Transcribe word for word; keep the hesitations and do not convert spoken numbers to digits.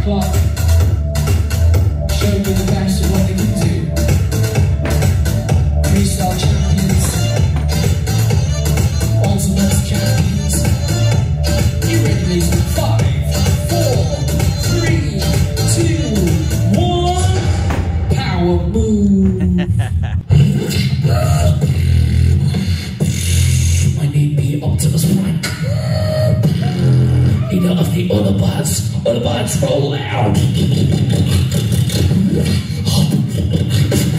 Clark. Show me the best of what they can do. Freestyle champions, ultimate champions. You ready, ladies? Five, four, three, two, one. Power move. My name be Optimus Prime. Leader of the Autobots. Autobots roll out.